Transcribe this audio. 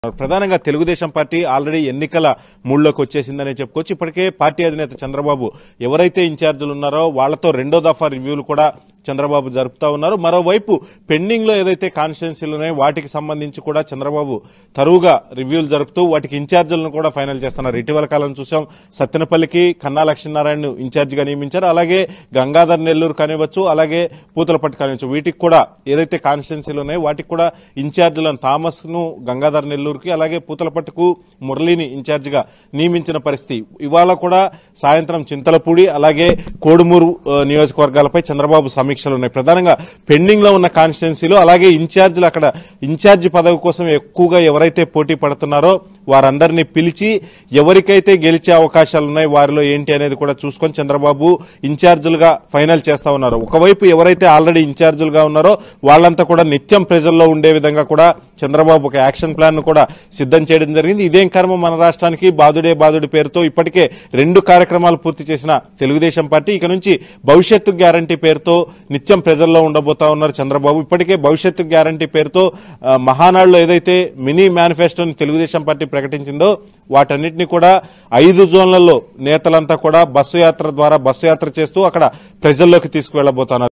ప్రధానంగా Telugu Desam party already ఎన్నికల మూడ్లోకి వచ్చేసిందనే చెప్పుకోవచ్చు. ఇప్పటికే పార్టీ అధినేత చంద్రబాబు ఎవరైతే ఇన్ఛార్జీలు ఉన్నారో వాళ్లతో రెండో దఫా రివ్యూలు కూడా చంద్రబాబు జరుపుతా ఉన్నారు. మరోవైపు పెండింగ్ లో ఏదైతే కాన్స్టిట్యున్సీలు ఉన్నాయో వాటికి సంబంధించి కూడా చంద్రబాబు తరువుగా రివ్యూలు జరుపుతూ వాటికి ఇన్ఛార్జీలను కూడా ఫైనల్ చేస్తున్నారు. ఇటీవల కాలం చూసాం, సత్తెనపల్లికి కన్నా లక్ష్మీనారాయణ ఇన్ఛార్జిగా నియమించారు. అలాగే గంగాధర్ నెల్లూరు కానివచ్చు, అలాగే పూతలపట్టు కానివచ్చు, వీటికి కూడా ఏదైతే కాన్స్టిట్యున్సీలు ఉన్నాయో వాటికి కూడా ఇన్ఛార్జీలను థామస్ ను గంగాధర్ నెల్లూరుకి, అలాగే పూతలపట్టుకు మురళిని ఇన్ఛార్జిగా నియమించిన పరిస్థితి. ఇవాళ కూడా సాయంత్రం చింతలపూడి అలాగే కోడుమూరు నియోజకవర్గాలపై చంద్రబాబు సమీక్షలు ఉన్నాయి. ప్రధానంగా పెండింగ్ లో ఉన్న కాన్స్టిట్యున్సీలు అలాగే ఇన్ఛార్జీలు, అక్కడ ఇన్ఛార్జి పదవి కోసం ఎక్కువగా ఎవరైతే పోటీ పడుతున్నారో వారందరినీ పిలిచి ఎవరికైతే గెలిచే అవకాశాలు ఉన్నాయి వారిలో ఏంటి అనేది కూడా చూసుకొని చంద్రబాబు ఇన్ఛార్జీలుగా ఫైనల్ చేస్తా ఉన్నారు. ఒకవైపు ఎవరైతే ఆల్రెడీ ఇన్ఛార్జీలుగా ఉన్నారో వాళ్ళంతా కూడా నిత్యం ప్రజల్లో ఉండే విధంగా కూడా చంద్రబాబు ఒక యాక్షన్ ప్లాన్ ను కూడా సిద్ధం చేయడం జరిగింది. ఇదేం కర్మ మన రాష్ట్రానికి బాదుడే బాదుడి పేరుతో ఇప్పటికే 2 కార్యక్రమాలు పూర్తి చేసిన తెలుగుదేశం పార్టీ ఇక నుంచి భవిష్యత్తు గ్యారంటీ పేరుతో నిత్యం ప్రజల్లో ఉండబోతా ఉన్నారు చంద్రబాబు. ఇప్పటికే భవిష్యత్తు గ్యారంటీ పేరుతో మహానాడులో ఏదైతే మినీ మేనిఫెస్టోని తెలుగుదేశం పార్టీ ప్రకటించిందో వాటన్నిటిని కూడా 5 జోన్లలో నేతలంతా కూడా బస్సు యాత్ర ద్వారా బస్సు యాత్ర చేస్తూ అక్కడ ప్రజల్లోకి తీసుకువెళ్లబోతున్నారు.